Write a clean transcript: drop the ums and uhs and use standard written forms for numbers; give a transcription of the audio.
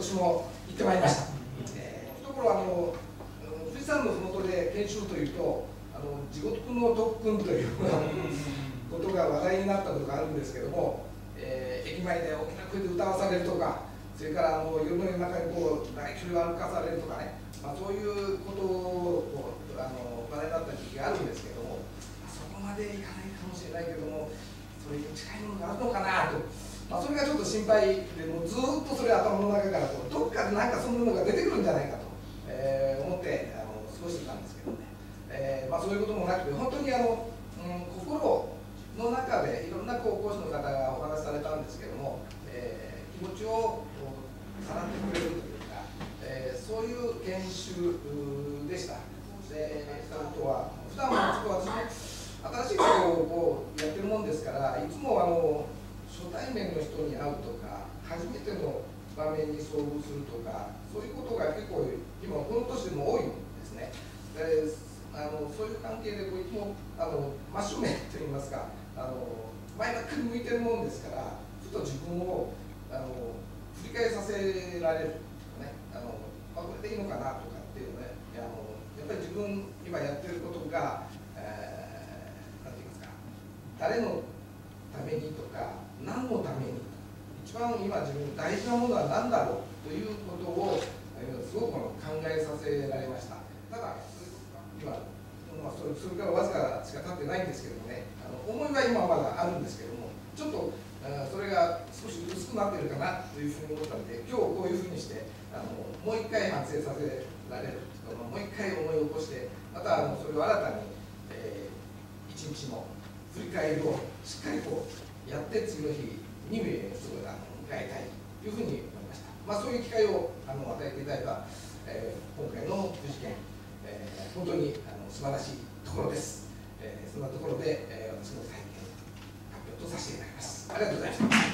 私も行ってまいりました。ところ富士山の麓で研修というと地獄の特訓ということが話題になったことがあるんですけども、駅前で大きな声で歌わされるとか、それから夜の夜中にこう大距離を歩かされるとかね、そういうことを話題になった時期があるんですけども、そこまでいかないかもしれないけども、それに近いものがあるのかなと、それがちょっと心配で、もうずっとそれ頭の中からどっかでなんかそんなのが出てくるんじゃないかと、思って過ごしてたんですけどね、そういうこともなくて、本当に心の中でいろんな講師の方がお話しされたんですけども、気持ちをさらってくれるというか、そういう研修でした。したことは普段はちょっと私も新しいことをこうやってるもんですから、いつも初対面の人に会うとか、初めての場面に遭遇するとか、そういうことが結構今この年でも多いんですね。そういう関係でいつも真正面といいますか、前ばっかり向いてるもんですから、ふと自分を振り返させられるとかね、これでいいのかなとかっていうね、やっぱり自分今やってることが、なんて言いますか、誰のためにとか何のために、一番今自分大事なものは何だろうということをすごく考えさせられました。ただ今それからわずかしか経ってないんですけどもね、思いは今まだあるんですけども、ちょっとそれが少し薄くなってるかなというふうに思ったので、今日こういうふうにしてもう一回反省させられる、もう一回思い起こして、またそれを新たに、一日の振り返りをしっかりこうやって次の日に迎えたいというふうに思いました。そういう機会を与えていただいた、今回の富士県、本当に素晴らしいところです。そんなところで、私の体験発表とさせていただきます。ありがとうございました。